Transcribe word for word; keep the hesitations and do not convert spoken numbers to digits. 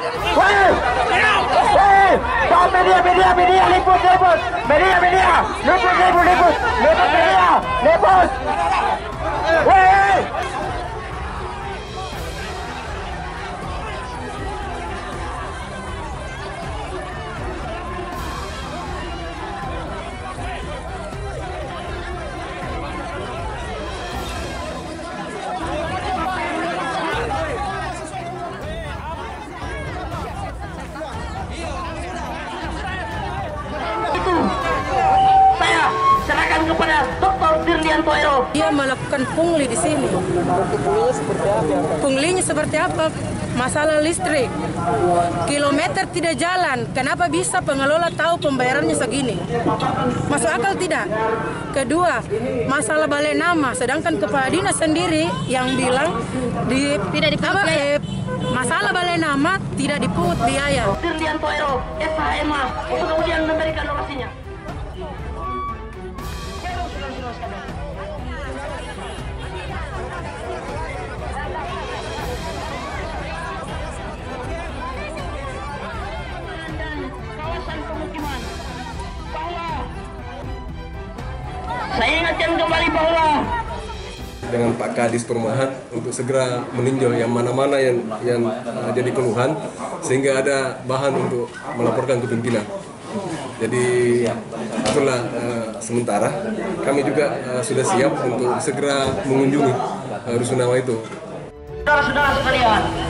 Woi, woi, stop media, media, media, liput, liput, media, media, liput, liput, liput, liput media, liput. Woi. Saya serahkan kepada Doktor Dirlianto Ero. Dia melakukan pungli di sini. Punglinya seperti apa? Punglinya seperti apa? Masalah listrik. Kilometer tidak jalan. Kenapa bisa pengelola tahu pembayarannya segini? Masuk akal tidak? Kedua, masalah balai nama. Sedangkan kepala dinas sendiri yang bilang di tidak dipungut biaya. Eh, masalah balai nama tidak dipungut biaya. Dirlianto Ero, S H M A, untuk kemudian memberikan lokasinya. Kawasan pemukiman bahwa saya ingatkan kembali bahwa dengan Pak Kadis Perumahan untuk segera meninjau yang mana-mana yang yang uh, jadi keluhan sehingga ada bahan untuk melaporkan ke pimpinan. Jadi itulah uh, sementara kami juga uh, sudah siap untuk segera mengunjungi uh, rusunawa itu. saudara-saudara sekalian,